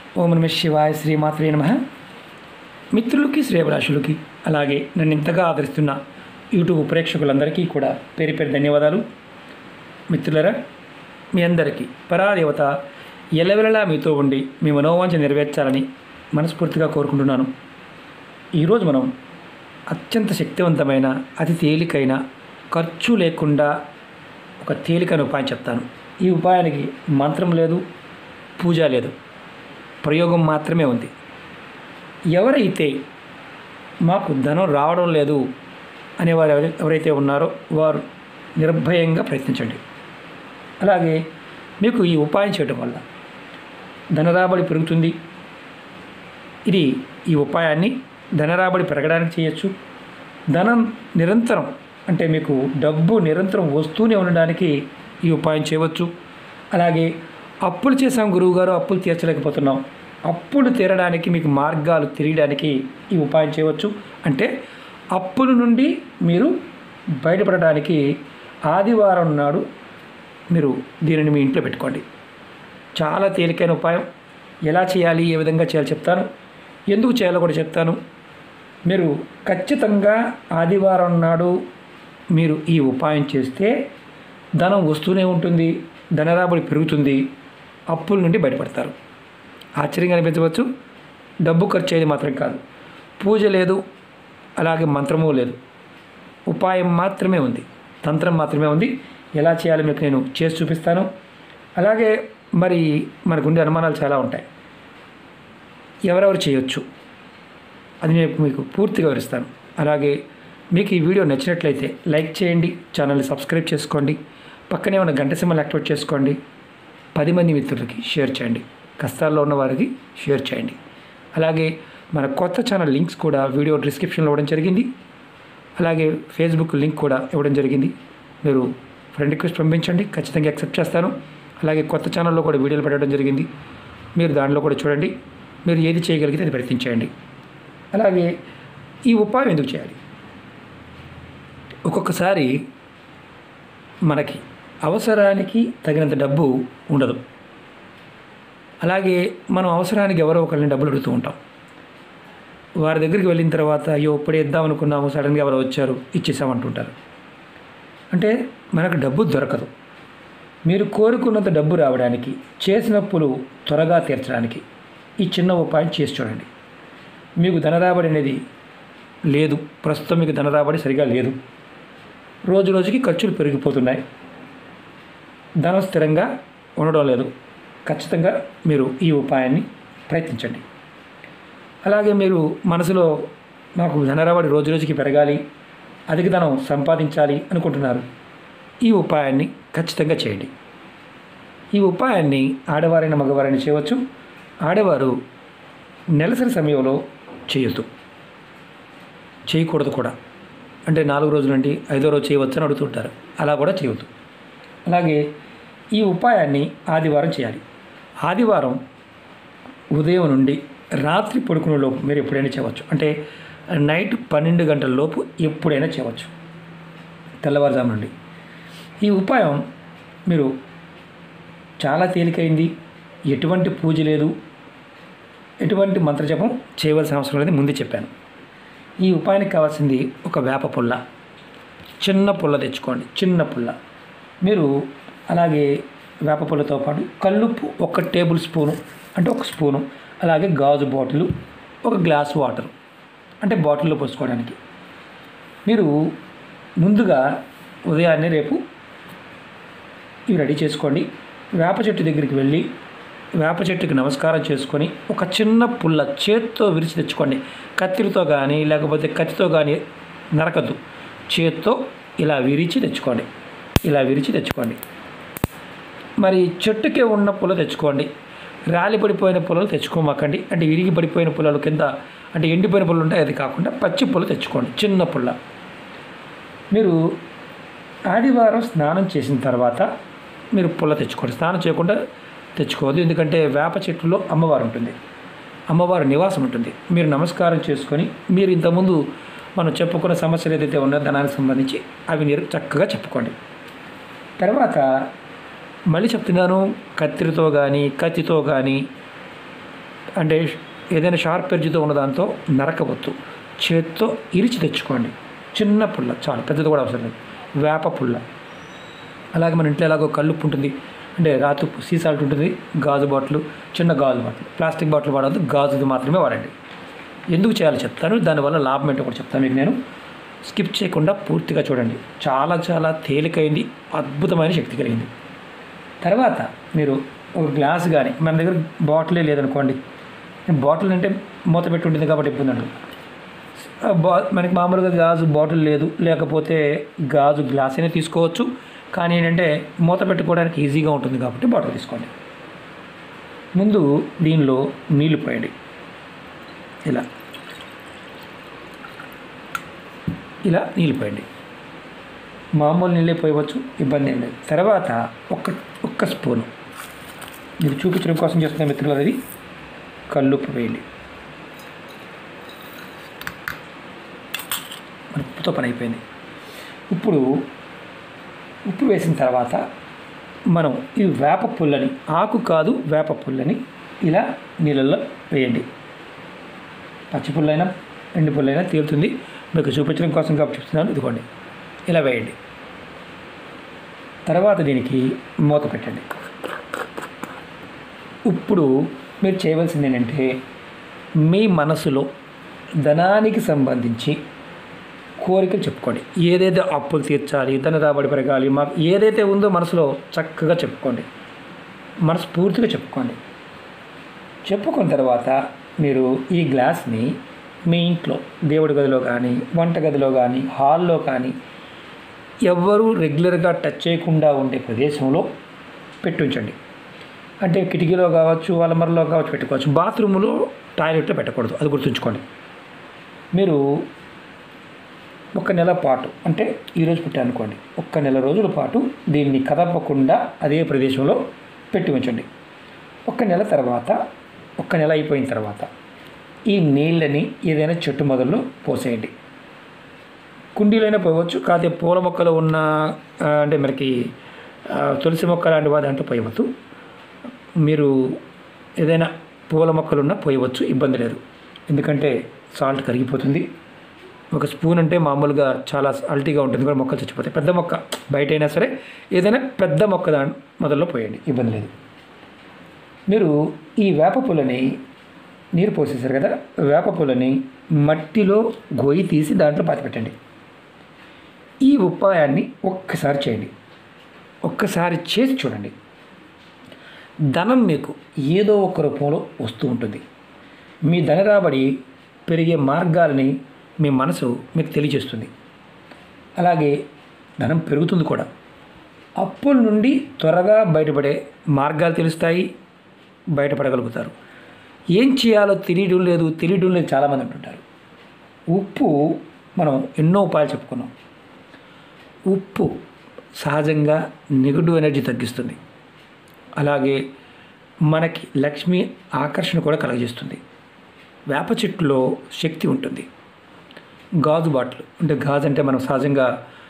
ఓం నమః శివాయ శ్రీమాత్రే నమః. మిత్రులకి శ్రేయభిలాషులకి అలాగే నన్ను ఇంతగా ఆదరిస్తున్న యూట్యూబ్ ప్రేక్షకులందరికీ కూడా పేరు పేరు ధన్యవాదాలు. మిత్రులరా, మీ అందరికీ పరాదేవత ఎల్లవెల్లలా మీతో ఉండి మీ మనోవాంఛ నెరవేర్చాలని మనస్ఫూర్తిగా కోరుకుంటున్నాను. ఈరోజు మనం అత్యంత శక్తివంతమైన అతి తేలికైన ఖర్చు లేకుండా ఒక తేలికైన ఉపాయం చెప్తాను. ఈ ఉపాయానికి మంత్రం లేదు, పూజ లేదు, ప్రయోగం మాత్రమే ఉంది. ఎవరైతే మాకు ధనం రావడం లేదు అనేవారు ఎవరైతే ఉన్నారో వారు నిర్భయంగా ప్రయత్నించండి. అలాగే మీకు ఈ ఉపాయం చేయడం వల్ల ధనరాబడి పెరుగుతుంది. ఈ ఉపాయాన్ని ధనరాబడి పెరగడానికి చేయొచ్చు. ధనం నిరంతరం అంటే మీకు డబ్బు నిరంతరం వస్తూనే ఉండడానికి ఈ ఉపాయం చేయవచ్చు. అలాగే అప్పులు చేసాం గురువుగారు, అప్పులు తీర్చలేకపోతున్నాం, అప్పులు తీరడానికి మీకు మార్గాలు తెలియడానికి ఈ ఉపాయం చేయవచ్చు. అంటే అప్పుల నుండి మీరు బయటపడడానికి ఆదివారం నాడు మీరు దీనిని మీ ఇంట్లో పెట్టుకోండి. చాలా తేలికైన ఉపాయం. ఎలా చేయాలి, ఏ విధంగా చేయాలో చెప్తాను, ఎందుకు చేయాలో కూడా చెప్తాను. మీరు ఖచ్చితంగా ఆదివారం నాడు మీరు ఈ ఉపాయం చేస్తే ధనం వస్తూనే ఉంటుంది, ధనరాబడి పెరుగుతుంది, అప్పుల నుండి బయటపడతారు. ఆశ్చర్యంగా అనిపించవచ్చు. డబ్బు ఖర్చు అయ్యేది మాత్రం కాదు, పూజ లేదు, అలాగే మంత్రము లేదు, ఉపాయం మాత్రమే ఉంది, తంత్రం మాత్రమే ఉంది. ఎలా చేయాలో మీకు నేను చేసి చూపిస్తాను. అలాగే మరి మనకుండే అనుమానాలు చాలా ఉంటాయి, ఎవరెవరు చేయొచ్చు అది నేను మీకు పూర్తిగా వివరిస్తాను. అలాగే మీకు ఈ వీడియో నచ్చినట్లయితే లైక్ చేయండి, ఛానల్ని సబ్స్క్రైబ్ చేసుకోండి, పక్కనే ఉన్న గంట సింబల్ యాక్టివేట్ చేసుకోండి, 10 మంది మిత్రులకి షేర్ చేయండి, కష్టాల్లో ఉన్న వారికి షేర్ చేయండి. అలాగే మన కొత్త ఛానల్ లింక్స్ కూడా వీడియో డిస్క్రిప్షన్లో ఇవ్వడం జరిగింది. అలాగే ఫేస్బుక్ లింక్ కూడా ఇవ్వడం జరిగింది. మీరు ఫ్రెండ్ రిక్వెస్ట్ పంపించండి, ఖచ్చితంగా యాక్సెప్ట్ చేస్తాను. అలాగే కొత్త ఛానల్లో కూడా వీడియోలు పెట్టడం జరిగింది, మీరు దానిలో కూడా చూడండి. మీరు ఏది చేయగలిగితే అది ప్రయత్నించండి. అలాగే ఈ ఉపాయం ఎందుకు చేయాలి? ఒక్కొక్కసారి మనకి అవసరానికి తగినంత డబ్బు ఉండదు. అలాగే మనం అవసరానికి ఎవరో ఒకరిని డబ్బులు అడుగుతూ ఉంటాం. వారి దగ్గరికి వెళ్ళిన తర్వాత అయ్యో ఇప్పుడే ఇద్దాం అనుకున్నాము, సడన్గా ఎవరో వచ్చారు ఇచ్చేసామంటుంటారు. అంటే మనకు డబ్బు దొరకదు. మీరు కోరుకున్నంత డబ్బు రావడానికి, చేసిన అప్పులు త్వరగా తీర్చడానికి ఈ చిన్న ఉపాయం చేసి చూడండి. మీకు ధనరాబడి అనేది లేదు, ప్రస్తుతం మీకు ధనరాబడి సరిగా లేదు, రోజు రోజుకి ఖర్చులు పెరిగిపోతున్నాయి, ధనం స్థిరంగా ఉండడం లేదు. ఖచ్చితంగా మీరు ఈ ఉపాయాన్ని ప్రయత్నించండి. అలాగే మీరు మనసులో నాకు ధనరాబడి రోజు రోజుకి పెరగాలి, అధిక ధనం సంపాదించాలి అనుకుంటున్నారు, ఈ ఉపాయాన్ని ఖచ్చితంగా చేయండి. ఈ ఉపాయాన్ని ఆడవారైన మగవారైనా చేయవచ్చు. ఆడవారు నెలసరి సమయంలో చేయకూడదు కూడా. అంటే 4 రోజుల నుండి 5వ రోజు చేయవచ్చు అని అడుగుతుంటారు, అలా కూడా చేయవద్దు. అలాగే ఈ ఉపాయాన్ని ఆదివారం చేయాలి. ఆదివారం ఉదయం నుండి రాత్రి పడుకునే లోపు మీరు ఎప్పుడైనా చేయవచ్చు. అంటే నైట్ 12 గంటల లోపు ఎప్పుడైనా చేయవచ్చు, తెల్లవారుజాము నుండి. ఈ ఉపాయం మీరు చాలా తేలికైంది, ఎటువంటి పూజ లేదు, ఎటువంటి మంత్రజపం చేయవలసిన అవసరం లేదు, ముందే చెప్పాను. ఈ ఉపాయానికి కావాల్సింది ఒక వేప పుల్ల, చిన్న పుల్ల తెచ్చుకోండి, చిన్న పుల్ల. మీరు అలాగే వేప పుల్లతో పాటు కల్లుప్పు 1 టేబుల్ స్పూను, అంటే 1 స్పూను, అలాగే గాజు బాటిల్, 1 గ్లాసు వాటర్, అంటే బాటిల్లో పోసుకోవడానికి. మీరు ముందుగా ఉదయాన్నే రేపు ఇవి రెడీ చేసుకోండి. వేప చెట్టు దగ్గరికి వెళ్ళి వేప చెట్టుకి నమస్కారం చేసుకొని ఒక చిన్న పుల్ల చేత్తో విరిచి తెచ్చుకోండి. కత్తిరితో కానీ లేకపోతే కత్తితో కానీ నరకద్దు, చేత్తో ఇలా విరిచి తెచ్చుకోండి. మరి చెట్టుకే ఉన్న పుల్ల తెచ్చుకోండి, రాలి పడిపోయిన పుల్లలు తెచ్చుకోమాకండి. అంటే విరిగి పడిపోయిన పుల్లలు కింద, అంటే ఎండిపోయిన పుల్లలు ఉంటాయి, అది కాకుండా పచ్చి పుల్ల తెచ్చుకోండి, చిన్న పుల్ల. మీరు ఆదివారం స్నానం చేసిన తర్వాత మీరు పుల్ల తెచ్చుకోండి. స్నానం చేయకుండా తెచ్చుకోవద్దు, ఎందుకంటే వేప చెట్టులో అమ్మవారు ఉంటుంది, అమ్మవారి నివాసం ఉంటుంది. మీరు నమస్కారం చేసుకొని మీరు ఇంతకుముందు మనం చెప్పుకున్న సమస్యలు ఏదైతే ఉన్నాయో దానికి సంబంధించి అవి మీరు చక్కగా చెప్పుకోండి. తర్వాత మళ్ళీ చెప్తున్నాను, కత్తితో కానీ అంటే ఏదైనా షార్ప్ ఎడ్జ్తో ఉన్న దాంతో నరకవద్దు, చేత్తో ఇరిచి తెచ్చుకోండి. చిన్న పుల్ల చాలు, పెద్దది కూడా అవసరం లేదు. వేప పుల్ల. అలాగే మన ఇంట్లో ఎలాగో కల్లుప్పు ఉంటుంది, అంటే రాతుప్పు, సీ సాల్ట్ ఉంటుంది, గాజు బాటిల్, చిన్న గాజు బాటిల్, ప్లాస్టిక్ బాటిల్ వాడద్దు, గాజుది మాత్రమే వాడండి. ఎందుకు చేయాలో చెప్తాను, దానివల్ల లాభం ఏంటో కూడా చెప్తాను మీకు. నేను స్కిప్ చేయకుండా పూర్తిగా చూడండి. చాలా చాలా తేలికైంది, అద్భుతమైన శక్తి కలిగింది. తర్వాత మీరు ఒక గ్లాస్ కానీ, మన దగ్గర బాటిలే లేదనుకోండి, బాటిల్ అంటే మూత పెట్టి ఉంటుంది కాబట్టి ఇబ్బంది ఉండదు. మనకి మామూలుగా గాజు బాటిల్ లేదు, లేకపోతే గాజు గ్లాస్ అయినా తీసుకోవచ్చు. కానీ ఏంటంటే మూత పెట్టుకోవడానికి ఈజీగా ఉంటుంది కాబట్టి బాటిల్ తీసుకోండి. ముందు దీనిలో నీళ్లు పోయండి. ఇలా నీళ్ళు పోయండి. మామూలు నీళ్ళే పోయవచ్చు, ఇబ్బంది ఏం లేదు. తర్వాత ఒక్క స్పూను, మీరు చూపించడం కోసం చేస్తున్న మిత్రులు, అది కల్లుప్పు వేయండి. మన ఉప్పుతో పని అయిపోయింది. ఇప్పుడు ఉప్పు వేసిన తర్వాత మనం ఈ వేప పుల్లని, ఆకు కాదు వేప పుల్లని ఇలా నీళ్ళల్లో వేయండి. పచ్చి పుల్లైనా ఎండు పుల్లైనా తేలుతుంది, మీకు చూపించడం కోసం కాబట్టి చెప్తున్నాను. ఇదిగోండి, ఇలా వేయండి. తర్వాత దీనికి మూత పెట్టండి. ఇప్పుడు మీరు చేయవలసింది ఏంటంటే, మీ మనసులో ధనానికి సంబంధించి కోరికలు చెప్పుకోండి. ఏదైతే అప్పులు తీర్చాలి, ధన రాబడి పెరగాలి, మాకు ఏదైతే ఉందో మనసులో చక్కగా చెప్పుకోండి. మనస్ఫూర్తిగా చెప్పుకోండి. చెప్పుకున్న తర్వాత మీరు ఈ గ్లాస్ని మీ ఇంట్లో దేవుడి గదిలో కానీ, వంట గదిలో కానీ, హాల్లో కానీ, ఎవ్వరూ రెగ్యులర్గా టచ్ చేయకుండా ఉండే ప్రదేశంలో పెట్టి ఉంచండి. అంటే కిటికీలో కావచ్చు, అలమరలో కావచ్చు పెట్టుకోవచ్చు. బాత్రూంలో, టాయిలెట్లో పెట్టకూడదు, అది గుర్తుంచుకోండి. మీరు 1 నెల పాటు, అంటే ఈరోజు పెట్టారనుకోండి, 1 నెల రోజుల పాటు దీన్ని కదపకుండా అదే ప్రదేశంలో పెట్టి ఉంచండి. 1 నెల తర్వాత, 1 నెల అయిపోయిన తర్వాత ఈ నీళ్ళని ఏదైనా చెట్టు మొదల్లో పోసేయండి. కుండీలైనా పోయవచ్చు, కాకపోతే పూల మొక్కలు ఉన్న, అంటే మనకి తులసి మొక్క లాంటి దాంట్లో పోయవద్దు. మీరు ఏదైనా పూల మొక్కలు ఉన్నా పోయవచ్చు, ఇబ్బంది లేదు. ఎందుకంటే సాల్ట్ కరిగిపోతుంది. 1 స్పూన్ అంటే మామూలుగా చాలా అల్టీగా ఉంటుంది కూడా, మొక్కలు చచ్చిపోతాయి. పెద్ద మొక్క బయట అయినా సరే ఏదైనా పెద్ద మొక్క దాని మొదల్లో పోయండి, ఇబ్బంది లేదు. మీరు ఈ వేప పుల్లని, నీరు పోసేసారు కదా, వేప పుల్లని మట్టిలో గొయ్యి తీసి దాంట్లో పాతిపెట్టండి. ఈ ఉపాయాన్ని ఒక్కసారి చేయండి. ఒక్కసారి చేసి చూడండి. ధనం మీకు ఏదో ఒక రూపంలో వస్తూ ఉంటుంది. మీ ధన రాబడి పెరిగే మార్గాలని మీ మనసు మీకు తెలియజేస్తుంది. అలాగే ధనం పెరుగుతుంది కూడా. అప్పుల నుండి త్వరగా బయటపడే మార్గాలు తెలుస్తాయి, బయటపడగలుగుతారు. ఏం చేయాలో తెలియడం లేదు చాలామంది అంటుంటారు. ఉప్పు, మనం ఎన్నో ఉపాయాలు చెప్పుకున్నాం. ఉప్పు సహజంగా నెగటివ్ ఎనర్జీ తగ్గిస్తుంది. అలాగే మనకి లక్ష్మి ఆకర్షణ కూడా కలుగజేస్తుంది. వేప చెట్టులో శక్తి ఉంటుంది. గాజు బాటిల్, అంటే గాజు అంటే మనం సహజంగా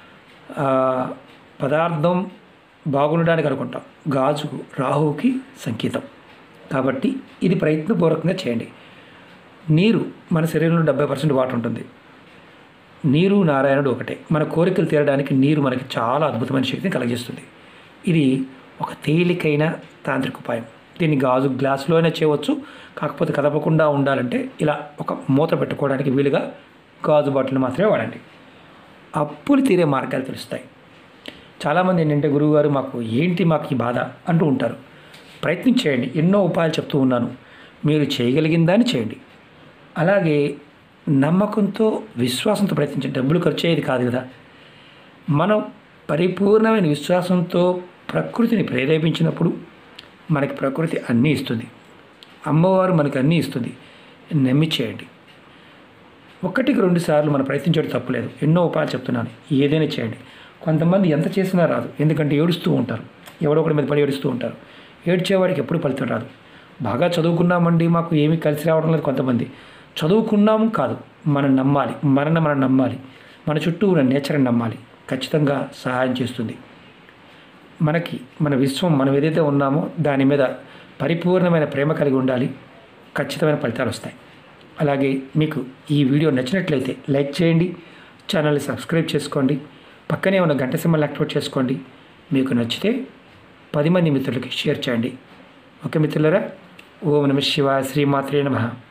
పదార్థం బాగుండడానికి అనుకుంటాం. గాజు రాహువుకి సంకేతం కాబట్టి ఇది ప్రయత్నపూర్వకంగా చేయండి. నీరు, మన శరీరంలో 70% వాటర్ ఉంటుంది. నీరు నారాయణుడు ఒకటే. మన కోరికలు తీరడానికి నీరు మనకి చాలా అద్భుతమైన శక్తిని కలుగజేస్తుంది. ఇది ఒక తేలికైన తాంత్రిక ఉపాయం. దీన్ని గాజు గ్లాసులో అయినా చేయవచ్చు. కాకపోతే కదపకుండా ఉండాలంటే ఇలా ఒక మూత పెట్టుకోవడానికి వీలుగా గాజు బాటిల్ మాత్రమే వాడండి. అప్పులు తీరే మార్గాలు తెలుస్తాయి. చాలామంది ఏంటంటే, గురువుగారు మాకు ఈ బాధ అంటూ ఉంటారు. ప్రయత్నం చేయండి. ఎన్నో ఉపాయాలు చెప్తూ ఉన్నాను, మీరు చేయగలిగిన దాన్ని చేయండి. అలాగే నమ్మకంతో, విశ్వాసంతో ప్రయత్నించండి. డబ్బులు ఖర్చు అయ్యేది కాదు కదా. మనం పరిపూర్ణమైన విశ్వాసంతో ప్రకృతిని ప్రేరేపించినప్పుడు మనకి ప్రకృతి అన్నీ ఇస్తుంది. అమ్మవారు మనకి అన్నీ ఇస్తుంది. నమ్మి చేయండి. 1-2 సార్లు మనం ప్రయత్నించడం తప్పులేదు. ఎన్నో ఉపాయాలు చెప్తున్నాను, ఏదైనా చేయండి. కొంతమంది ఎంత చేసినా రాదు, ఎందుకంటే ఏడుస్తూ ఉంటారు. ఎవడో ఒకటి మీద పడి ఏడుస్తూ ఉంటారు. ఏడ్చేవాడికి ఎప్పుడు ఫలితం రాదు. బాగా చదువుకున్నామండి, మాకు ఏమీ కలిసి రావడం లేదు. కొంతమంది చదువుకున్నాము కాదు, మనం నమ్మాలి. మనం నమ్మాలి. మన చుట్టూ ఉన్న నేచర్ని నమ్మాలి. ఖచ్చితంగా సహాయం చేస్తుంది. మన విశ్వం, మనం ఏదైతే ఉన్నామో దాని మీద పరిపూర్ణమైన ప్రేమ కలిగి ఉండాలి. ఖచ్చితమైన ఫలితాలు వస్తాయి. అలాగే మీకు ఈ వీడియో నచ్చినట్లయితే లైక్ చేయండి, ఛానల్ని సబ్స్క్రైబ్ చేసుకోండి, పక్కనే ఉన్న గంట సింబల్ యాక్టివేట్ చేసుకోండి. మీకు నచ్చితే 10 మంది మిత్రులకి షేర్ చేయండి. ఓకే మిత్రులారా, ఓం నమః శివాయ, శ్రీమాత్రే నమః.